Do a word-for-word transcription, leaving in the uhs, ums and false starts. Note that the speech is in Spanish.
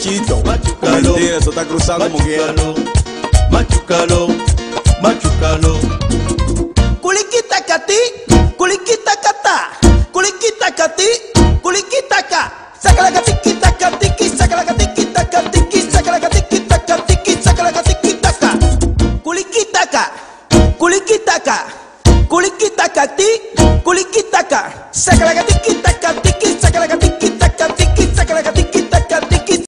Chito, Machucalo. mentira, eso está cruzado como quiera. Machucalo, machucalo. Culiquita cati, culiquita cata, culiquita cati, culiquita ca. Saca la catiquita catiqui, saca la catiquita catiqui, saca la catiquita catiqui, saca la catiquita ca. Culiquita ca, culiquita ca, culiquita cati, culiquita ca. Saca la catiquita catiqui, saca la catiquita.